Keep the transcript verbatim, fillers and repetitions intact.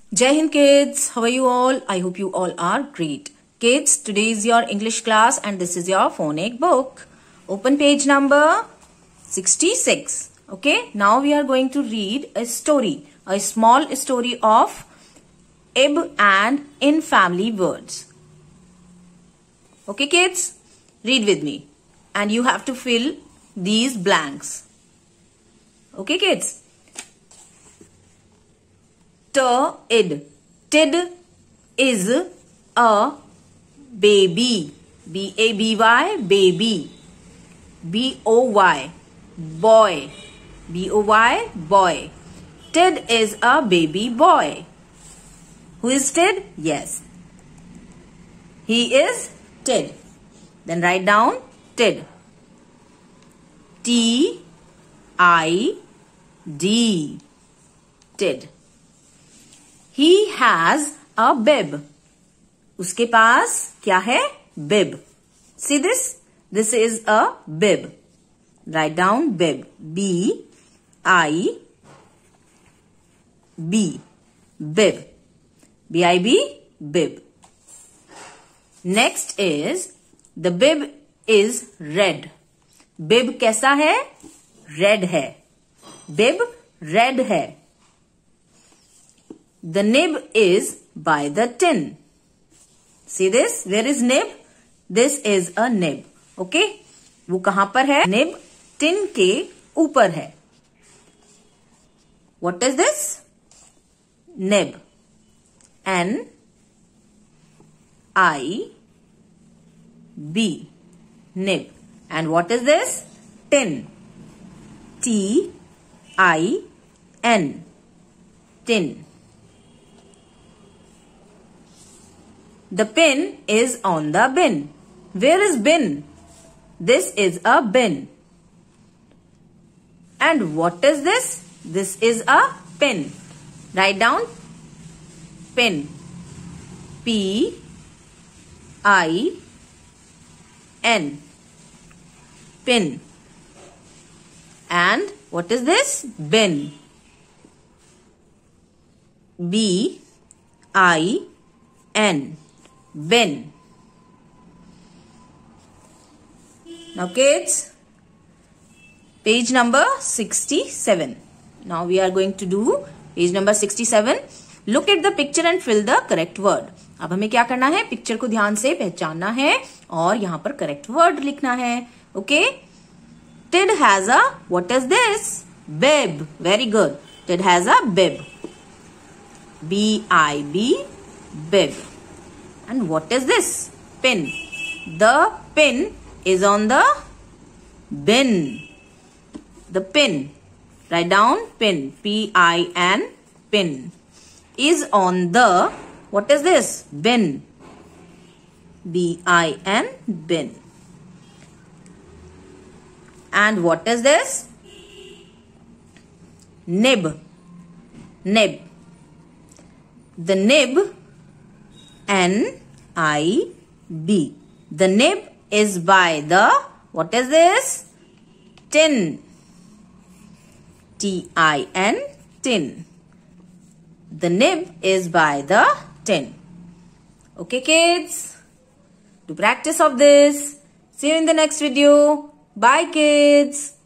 Jai Hind kids, how are you all? I hope you all are great. Kids, today is your English class and this is your phonic book. Open page number sixty-six. Okay, now we are going to read a story, a small story of ib and in family words. Okay kids, read with me and you have to fill these blanks. Okay kids. Tid. Tid is a baby. B A B Y, baby. B O Y, boy. B O Y, boy. Tid is a baby boy. Who is Tid? Yes. He is Tid. Then write down Tid. T I D. Tid. He has a bib. उसके पास क्या है? Bib. See this? This is a bib. Write down bib. B I B. Bib. B I B. Bib. Next is the bib is red. Bib कैसा है? Red है. Bib red है. The nib is by the tin. See this? Where is nib? This is a nib. Okay? वो कहां पर है? Nib tin के ऊपर है. What is this? Nib. N I B. Nib. And what is this? Tin. T I N. Tin. The pin is on the bin. Where is bin? This is a bin. And what is this? This is a pin. Write down pin. P I N. Pin. And what is this? Bin. B I N. Bin. Now kids, page number sixty-seven. Now we are going to do page number sixty-seven. Look at the picture and fill the correct word. अब हमें क्या करना है? Picture को ध्यान से पहचानना है और यहाँ पर करेक्ट वर्ड लिखना है. Okay? Tid has a, what is this? Bib. Very good. Tid has a bib. B I B. Bib. And what is this? Pin. The pin is on the bin. The pin. Write down pin. P I N. Pin. Is on the, what is this? Bin. B I N. Bin. And what is this? Nib. Nib. The nib. N I B. The nib is by the, what is this? Tin. T I N. Tin. The nib is by the tin. Okay kids? Do practice of this. See you in the next video. Bye kids.